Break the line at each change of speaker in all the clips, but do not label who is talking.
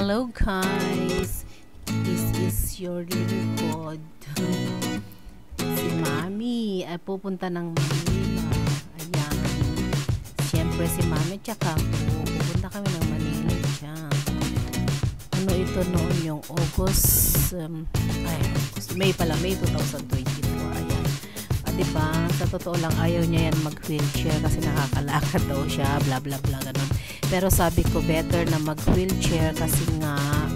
Hello guys, this is your lingkod. Si Mami ay pupunta ng Manila. Ayan. Siyempre si Mami tsaka ako. Pupunta kami ng Manila dyan. Ano ito noon yung August, May pala, May 2024. Ayan. Diba? Sa totoo lang ayaw niya yan mag-wheelchair kasi nakakalakad daw siya, bla bla bla ganun. Pero sabi ko better na mag-wheelchair kasi nga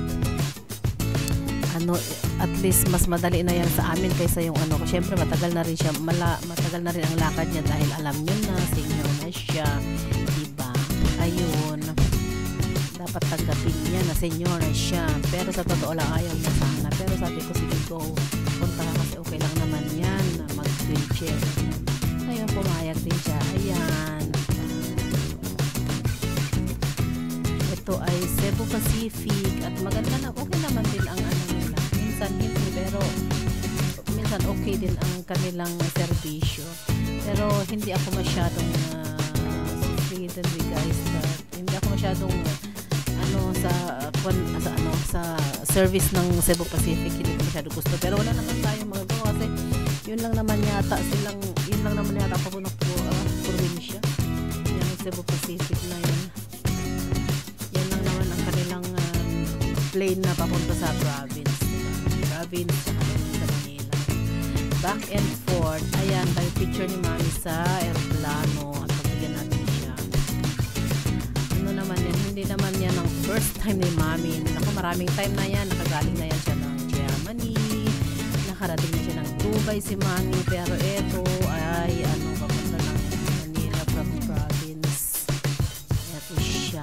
at least mas madali na yan sa amin kaysa yung syempre matagal na rin siya, matagal na rin ang lakad niya dahil alam niyo na senior na siya, diba? Ayun. Dapat tanggapin niya na senior na siya. Pero sa totoo lang ayaw niya sana. Pero sabi ko sige go, punta ka kasi okay lang naman yan na mag-wheelchair. Ngayon pumayag din siya. Ayan. Ito ay Cebu Pacific at maganda na, okay naman din ang nila. Minsan hindi, pero minsan okay din ang kanilang serbisyo. Pero hindi ako masyadong guys, hindi ako masyadong sa service ng Cebu Pacific, hindi ko masyado gusto. Pero wala naman tayong magagawa kasi yun lang naman yata papunok po probinsya. Yung Cebu Pacific na yun. Yan lang naman ang kanilang plane na papunta sa province. Province sa Manila. Back and forth. Ayan, tayo picture ni Mami sa aeroplano at pagbigyan natin siya. Hindi naman yan ang first time ni Mami. Naku, maraming time na yan. Nakagaling na yan siya ng Germany. Nakarating na siya ng Dubai si Mami. Pero eto ay papunta ng Manila from province. Eto siya.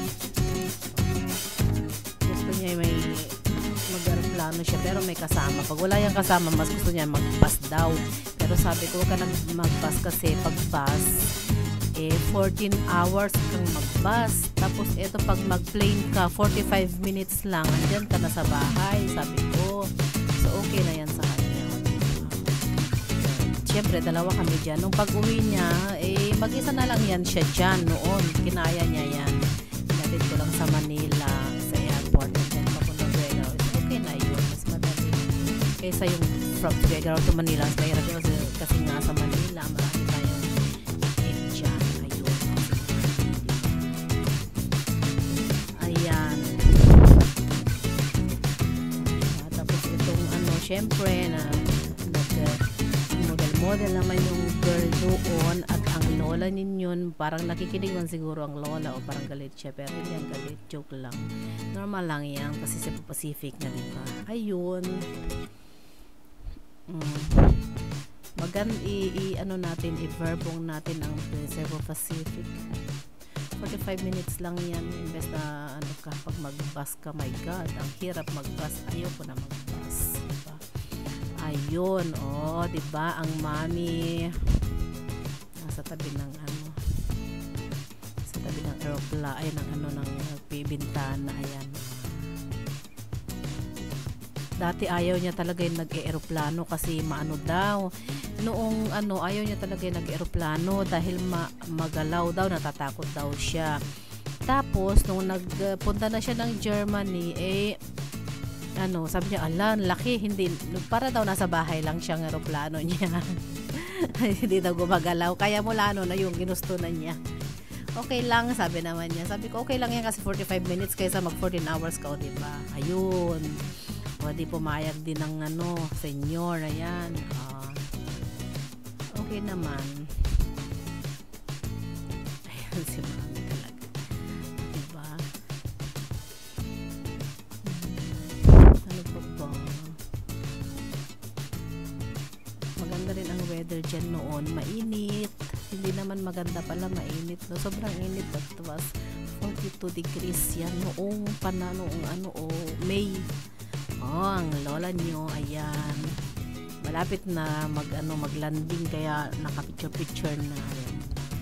Gusto niya may mag-aeroplano siya pero may kasama. Pag wala yung kasama, mas gusto niya mag-bus daw. Pero sabi ko, huwag ka nang mag-bus kasi pag-bus 14 hours kang mag-bus. Tapos ito pag mag-plane ka 45 minutes lang andyan ka na sa bahay, sabi ko. So okay na yan sa kanya. Siyempre dalawa kami dyan. Nung pag-uwi niya mag-isa na lang yan siya dyan noon. Kinaya niya yan. Pinatid ko lang sa Manila sa airport and then papunta Tuguegarao. Okay na yun, mas madali kaysa yung from Tuguegarao to Manila. Mahirap yun kasi nga sa Manila marami tayong dyan. Ayan. Tapos itong syempre na model naman yung girl doon at ang lola ninyon, parang nakikinig man siguro ang lola o parang galit siya, pero hindi ang galit, joke lang, normal lang yan kasi sa Pacific na diba. Ayun. Natin i-verbong natin ang Cebu Pacific. 45 minutes lang yan. Imbes na pag mag-bus ka, my god, ang hirap mag-bus. Ayoko na mag-bus, diba? Ayun, diba ang Mami nasa tabi ng sa tabi ng aeroplano, ng bintana. Ayan. Dati ayaw niya talaga yung nag-eroplano kasi daw. Noong ayaw niya talaga yung nag-eroplano dahil magalaw daw, natatakot daw siya. Tapos nung nagpunta na siya ng Germany, sabi niya, laki, hindi, para daw nasa bahay lang siyang eroplano niya. Hindi daw gumagalaw. Kaya mula na yung ginusto na niya. Okay lang, sabi naman niya. Sabi ko, okay lang yan kasi 45 minutes kaysa mag 14 hours ka, diba? Ayun. Di pumayag din ng senior, ayan. Okay naman. Ayan si Mami talaga. Diba? Ano pa ba? Maganda rin ang weather dyan noon. Mainit. Hindi naman maganda pala, mainit. No? Sobrang init. It was 42 degrees yan noong May. Ang lola nyo, ayan. Malapit na mag-landing kaya naka-picture na. Ayan.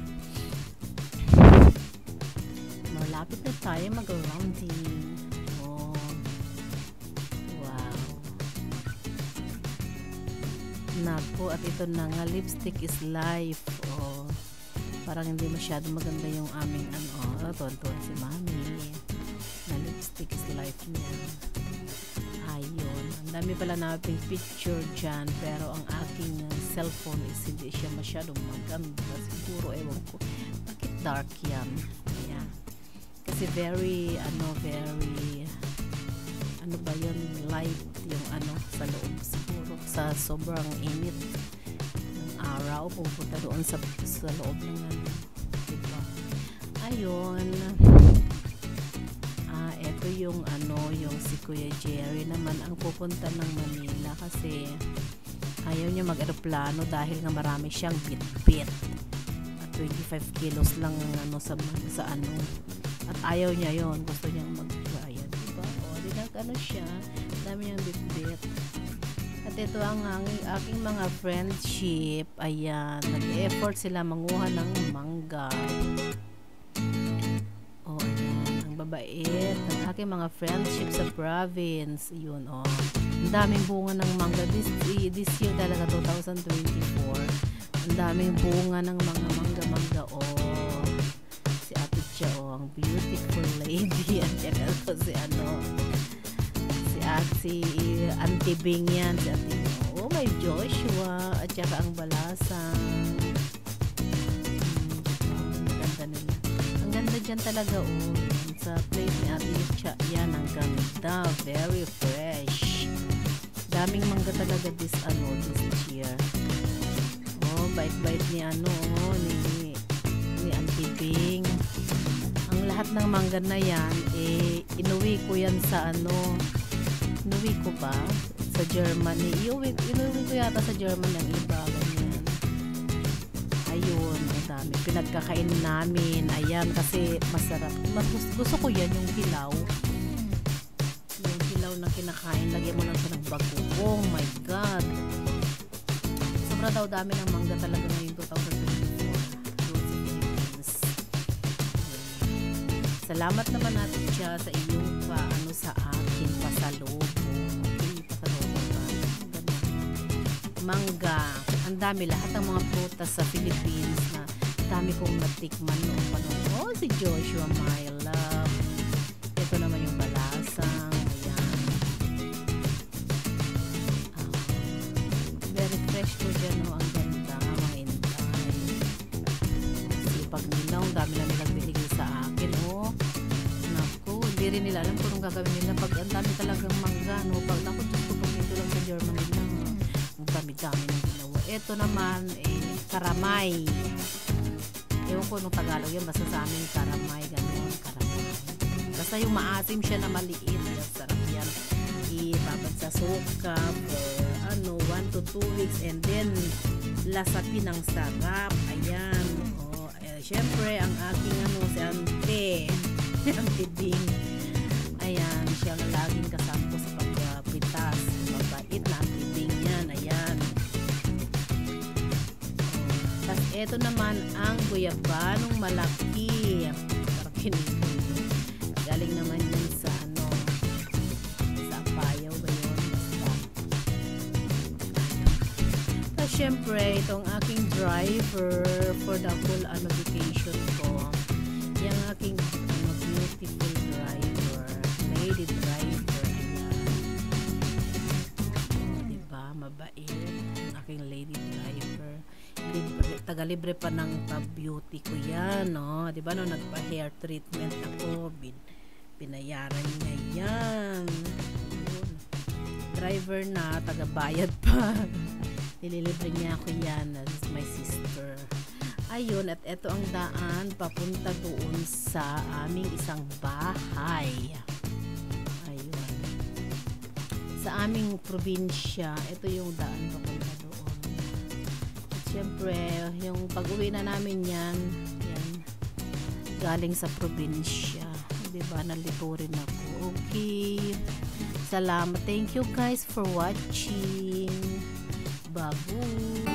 Malapit na tayo mag-landing. Wow. Naku, at ito na nga, lipstick is life. Parang hindi masyado maganda yung aming tuwan-tuwan si Mami. Na lipstick is life niya. Ayun. Ang dami pala nating picture dyan, pero ang aking cellphone is hindi siya masyadong maganda. Siguro, ewan ko. Bakit dark yan? Ayan. Kasi very ba yun, light yung sa loob siguro. Sa sobrang init ng araw, pupunta doon sa loob ng diba? Ayun. Ito yung yung si Kuya Jerry naman ang pupunta ng Manila kasi ayaw niya mag-aeroplano dahil nga marami siyang bit-bit. At 25 kilos lang sa at ayaw niya yon, gusto niyang mag-ayan, diba? O, siya, dami niyang bit-bit. At ito ang aking mga friendship. Ayan, nag-effort sila manguha ng mangga. O, ayan, ang babait ng aking mga friendship sa province. Yun, o. Ang daming bunga ng mangga. This year talaga, 2024. Ang daming bunga ng mga mangga-mangga, o. Si Ate Cha, o, ang beautiful lady. At saka si Auntie Bing yan, si Auntie Bing. Oh, may Joshua at saka ang balasang. Ang ganda nila. Ang ganda dyan talaga, oh. Sa place ni Ate Cha, yan, ang ganda. Very fresh. Daming mangga talaga this year. Oh, bite-bite ni ni Auntie Bing. Ang lahat ng mangga na yan, inuwi ko yan sa inuwi ko ba sa Germany. Inuwi ko yata sa Germany ang iba, ganyan. Ayun, ang dami pinagkakain namin. Ayan, kasi masarap. Gusto ko yan, yung hilaw na kinakain. Lagyan mo lang siya ng bagoong. Oh my God, sobra daw dami ng mangga talaga ngayon 2024. Salamat naman natin siya sa iyong sa akin pasalubong. Mangga. Ang dami, lahat ng mga prutas sa Philippines na dami kong natikman noong panahon. Oh, si Joshua, my love. Ito naman yung balasang. Ayan. Very fresh po dyan, no? Ang ganda, mga intay. Sipag nila, ang dami na nilang binigay sa akin, oh. Hindi rin nila alam kung anong gagawin nila pag ang dami talagang mangga, no? Pag dito lang sa Germany lang, ang dami-dami ng ginawa. Ito naman, karamay. Ewan ko nung Tagalog yan, basta sa amin karamay, gano'n, karamay. Basta yung maasim siya na maliit, yan, sarap yan. Ibabad sa suka for 1 to 2 weeks and then lasapin ng sarap. Ayan, oh, syempre ang aking si Auntie Bing. Ayan, siya ang laging kasama ko sa pagpitas. Mabait na Auntie Bing yan. Ayan. Tapos ito naman ang guyabanong malaki. Parang kinito. Galing naman yun sa sa Payaw ba yun? Basta. Tapos syempre, itong aking driver for the whole vacation ko. Yung aking beautiful driver, lady driver. Diba, mabait ang aking lady driver. Taga-libre pa ng pa-beauty ko yan, no? Diba, no, nagpa-hair treatment ako, pinayaran niya yan. Driver na, taga-bayad pa. Nililibre niya ako yan. That's my sister. Ayun, at ito ang daan papunta doon sa aming isang bahay. Ayun. Sa aming probinsya, ito yung daan papunta doon. At syempre, yung pag-uwi na namin yan, galing sa probinsya. Diba, nalito rin ako. Okay. Salamat. Thank you guys for watching. Babu.